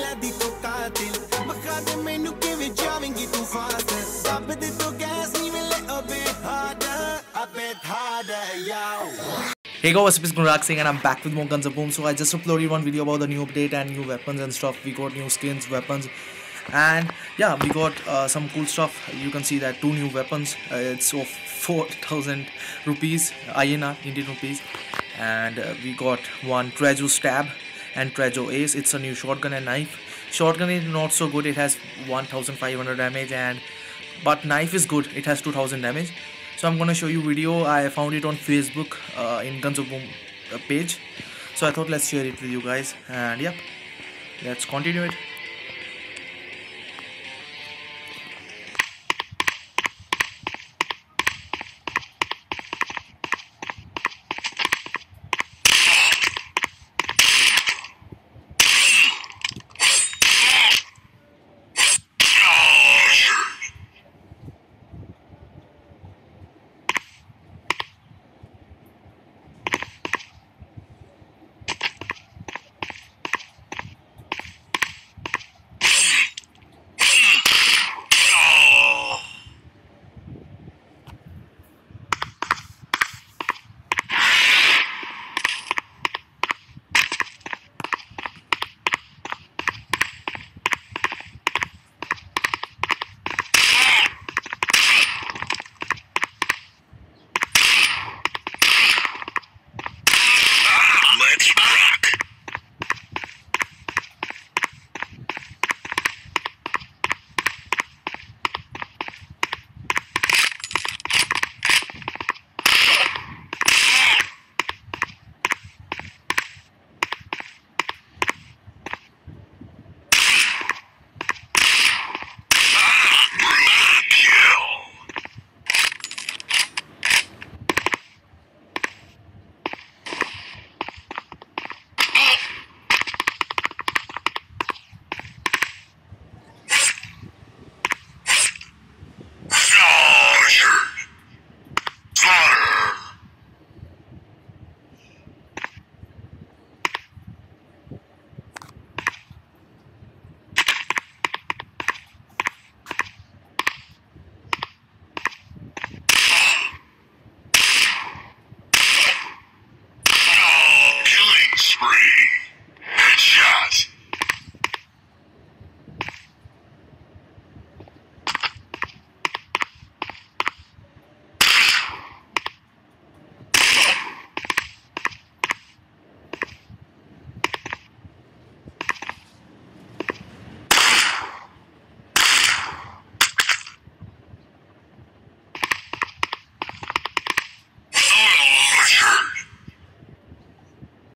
दी तो कातिल बखा दे मैनू किवें जावेंगी तू फास्ट दब दे तो गैस नहीं मिले a bit harder yo. Hey guys, it's Gurag Singh and I'm back with more Guns of Boom. So I just uploaded one video about the new update and new weapons and stuff. We got new skins, weapons, and yeah, we got some cool stuff. You can see that 2 new weapons. It's of 4,000 rupees, INR, Indian rupees, and we got one Trejo Stab and Trejo Ace. It's a new shotgun and knife. Shotgun is not so good. It has 1,500 damage, but knife is good. It has 2,000 damage. So I'm gonna show you video. I found it on Facebook in Guns of Boom page. So I thought let's share it with you guys, and yeah, let's continue it.